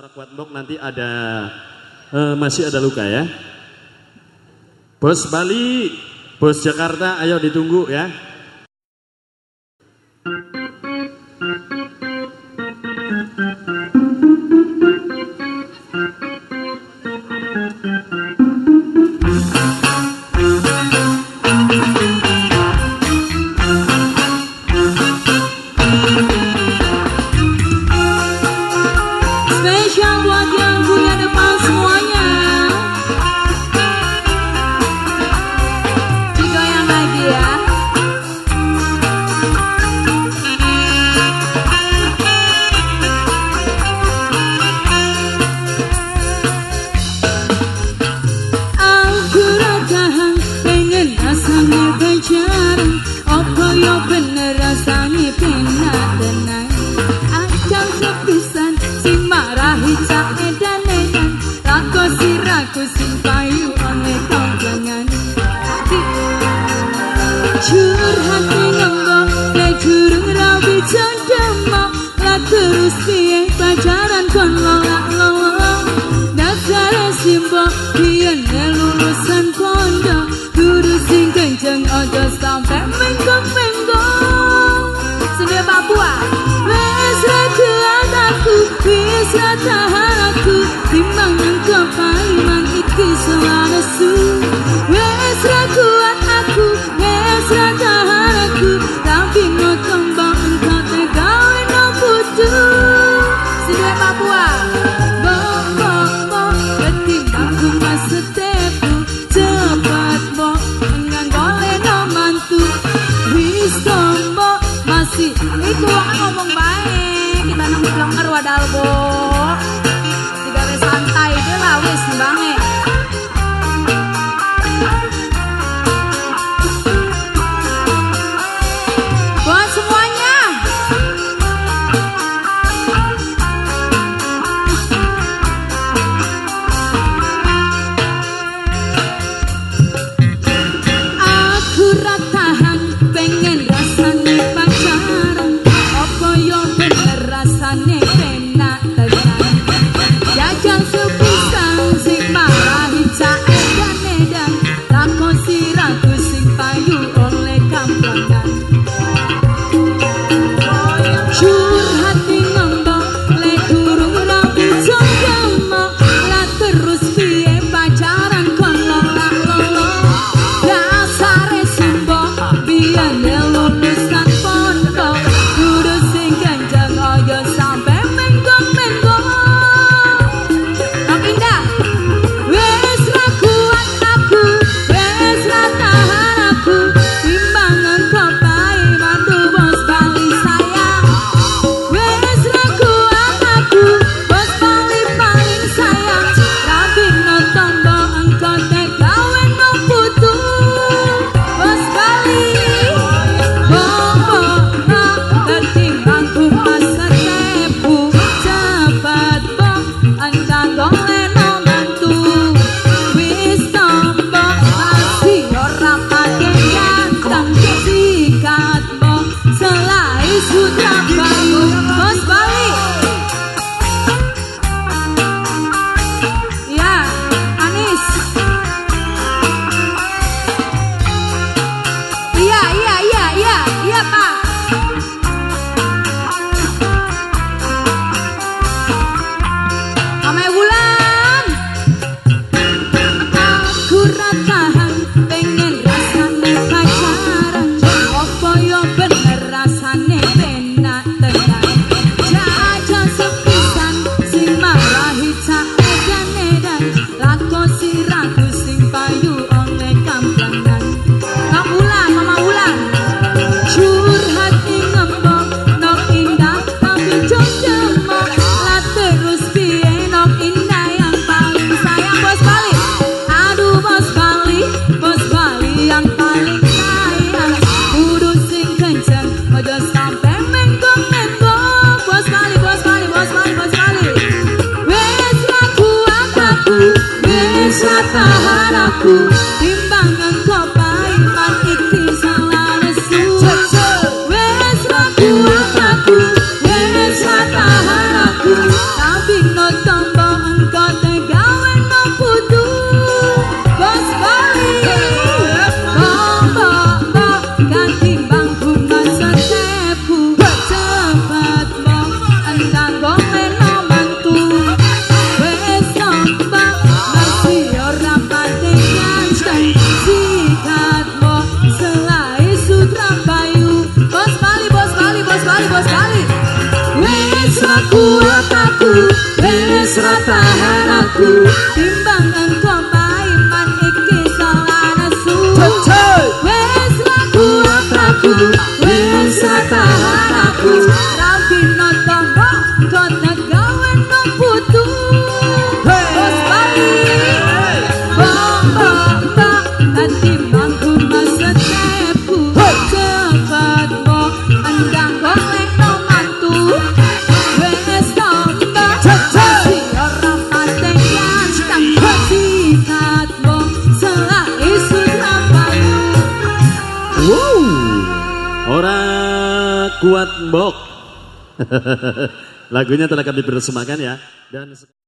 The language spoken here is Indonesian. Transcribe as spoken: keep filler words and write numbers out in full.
Orang kuat mbok nanti ada uh, masih ada luka ya. Bos Bali, bos Jakarta, ayo ditunggu ya. Rasane penak tombo engko tegawe no putu bos bali tombo mbok ganti bangku masetepu cepat mbok endang gome no mantu wes tombo masih ora pate ganteng sikat mbok selai sutra bayu bos bali bos bali bos bali bos bali wes ra kuat aku wes ra tahan aku timbang engko paiman iki salah nesu wes ra kuat aku wes ra tahan aku ra dino tombo kok gawe no putu bos bali bomba mbak nanti mangku masetepu cepat mbok endang golek no mantu wes tombo si ora pate ganteng sikat mbok salah isu rapayu Wow, ora kuat mbok. Lagunya telah kami persembahkan ya. Dan